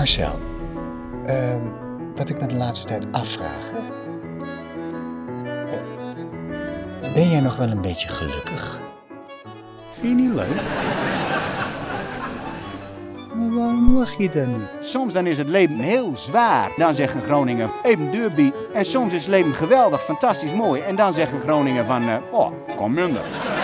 Marcel, wat ik me de laatste tijd afvraag. Ben jij nog wel een beetje gelukkig? Vind je niet leuk? Maar waarom lach je dan niet? Soms dan is het leven heel zwaar. Dan zeggen Groningen even duurbiet. En soms is het leven geweldig, fantastisch mooi. En dan zeggen Groningen van, kom minder.